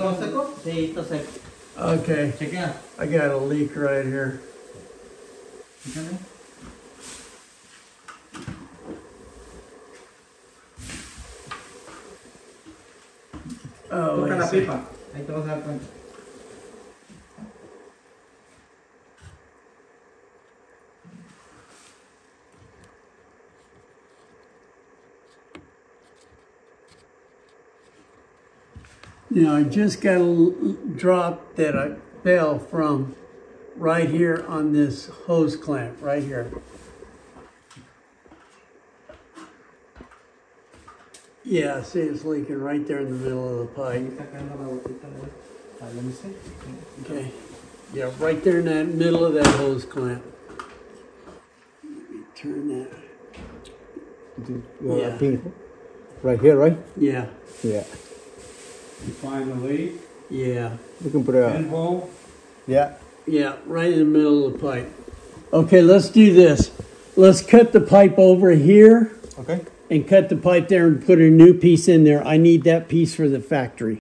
todo seco? Sí, está seco. Okay. Chequea. I got a leak right here. Fíjate. Oh, Toca la let's see. pipa. Ahí te vas a dar cuenta. Now, I just got a drop that I fell from right here on this hose clamp, right here. Yeah, see it's leaking right there in the middle of the pipe. Okay. Yeah, right there in that middle of that hose clamp. Let me turn that. Yeah. Right here, right? Yeah, Yeah. You find the leak. yeah, You can put a. Pinhole. Yeah. yeah, right in the middle of the pipe. Okay, let's do this. Let's cut the pipe over here Okay. and cut the pipe there and put a new piece in there. I need that piece for the factory.